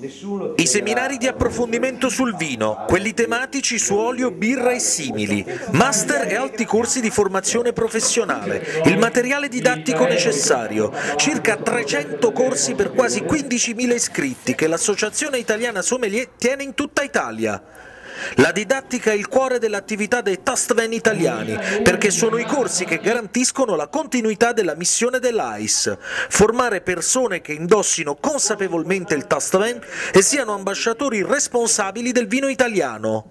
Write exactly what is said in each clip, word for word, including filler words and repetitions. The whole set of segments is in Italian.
I seminari di approfondimento sul vino, quelli tematici su olio, birra e simili, master e alti corsi di formazione professionale, il materiale didattico necessario, circa trecento corsi per quasi quindicimila iscritti che l'Associazione Italiana Sommelier tiene in tutta Italia. La didattica è il cuore dell'attività dei Tastvin italiani, perché sono i corsi che garantiscono la continuità della missione dell'A I S, formare persone che indossino consapevolmente il Tastvin e siano ambasciatori responsabili del vino italiano.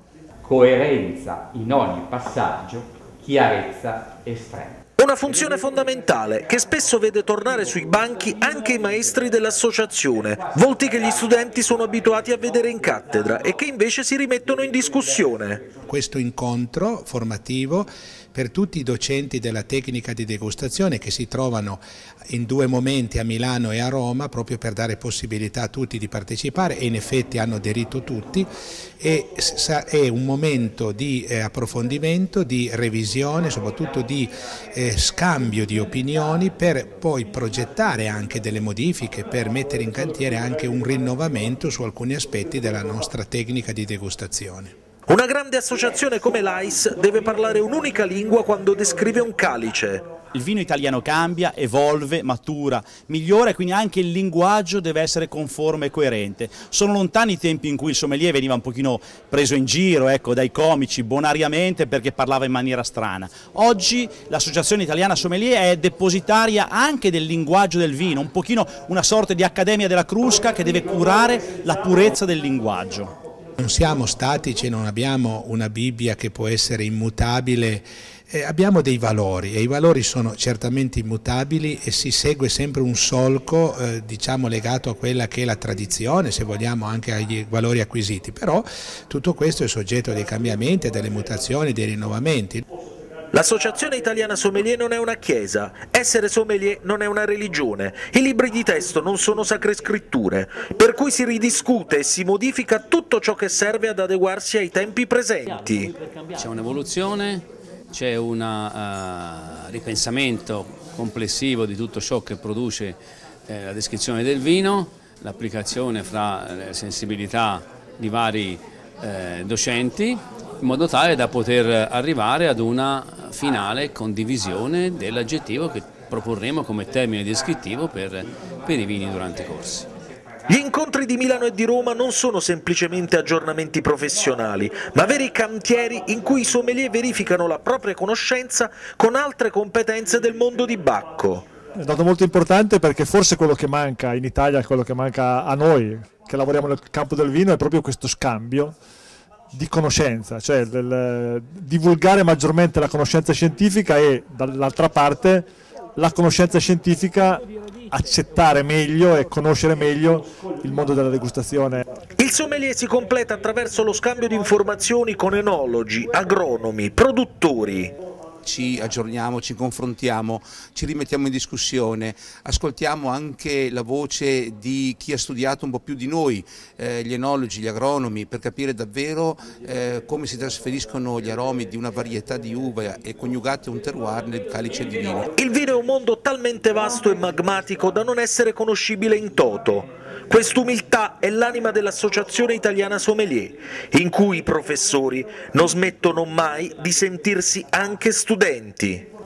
Coerenza in ogni passaggio, chiarezza estrema. Una funzione fondamentale che spesso vede tornare sui banchi anche i maestri dell'associazione, volti che gli studenti sono abituati a vedere in cattedra e che invece si rimettono in discussione. Questo incontro formativo per tutti i docenti della tecnica di degustazione che si trovano in due momenti a Milano e a Roma proprio per dare possibilità a tutti di partecipare e in effetti hanno aderito tutti e è un momento di approfondimento, di revisione, soprattutto di eh, scambio di opinioni per poi progettare anche delle modifiche, per mettere in cantiere anche un rinnovamento su alcuni aspetti della nostra tecnica di degustazione. Una grande associazione come l'A I S deve parlare un'unica lingua quando descrive un calice. Il vino italiano cambia, evolve, matura, migliora e quindi anche il linguaggio deve essere conforme e coerente. Sono lontani i tempi in cui il sommelier veniva un pochino preso in giro, ecco, dai comici bonariamente perché parlava in maniera strana. Oggi l'Associazione Italiana Sommelier è depositaria anche del linguaggio del vino, un pochino una sorta di accademia della Crusca che deve curare la purezza del linguaggio. Non siamo statici, non abbiamo una Bibbia che può essere immutabile, eh, abbiamo dei valori e i valori sono certamente immutabili e si segue sempre un solco eh, diciamo legato a quella che è la tradizione, se vogliamo anche agli valori acquisiti, però tutto questo è soggetto dei cambiamenti, delle mutazioni, dei rinnovamenti. L'Associazione Italiana Sommelier non è una chiesa, essere sommelier non è una religione, i libri di testo non sono sacre scritture, per cui si ridiscute e si modifica tutto ciò che serve ad adeguarsi ai tempi presenti. C'è un'evoluzione, c'è un uh, ripensamento complessivo di tutto ciò che produce eh, la descrizione del vino, l'applicazione fra le sensibilità di vari eh, docenti, in modo tale da poter arrivare ad una finale condivisione dell'aggettivo che proporremo come termine descrittivo per, per i vini durante i corsi. Gli incontri di Milano e di Roma non sono semplicemente aggiornamenti professionali, ma veri cantieri in cui i sommelier verificano la propria conoscenza con altre competenze del mondo di Bacco. È stato molto importante perché forse quello che manca in Italia, quello che manca a noi che lavoriamo nel campo del vino è proprio questo scambio di conoscenza, cioè del, divulgare maggiormente la conoscenza scientifica e dall'altra parte la conoscenza scientifica accettare meglio e conoscere meglio il mondo della degustazione. Il sommelier si completa attraverso lo scambio di informazioni con enologi, agronomi, produttori. Ci aggiorniamo, ci confrontiamo, ci rimettiamo in discussione, ascoltiamo anche la voce di chi ha studiato un po' più di noi, eh, gli enologi, gli agronomi, per capire davvero eh, come si trasferiscono gli aromi di una varietà di uva e coniugati a un terroir nel calice di vino. Il vino è un mondo talmente vasto e magmatico da non essere conoscibile in toto. Quest'umiltà è l'anima dell'Associazione Italiana Sommelier, in cui i professori non smettono mai di sentirsi anche studenti.